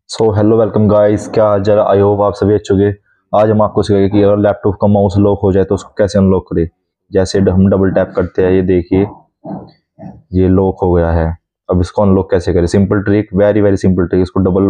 So hello welcome guys, क्या हाल चाल। I hope आप सभी अच्छे होंगे। आज हम आपको सिखाएंगे कि अगर लैपटॉप का माउस लॉक हो जाए तो उसको कैसे अनलॉक करें। जैसे हम डबल टैप करते हैं, ये देखिए ये लॉक हो गया है। अब इसको अनलॉक कैसे करें। Simple trick, very very simple trick. इसको डबल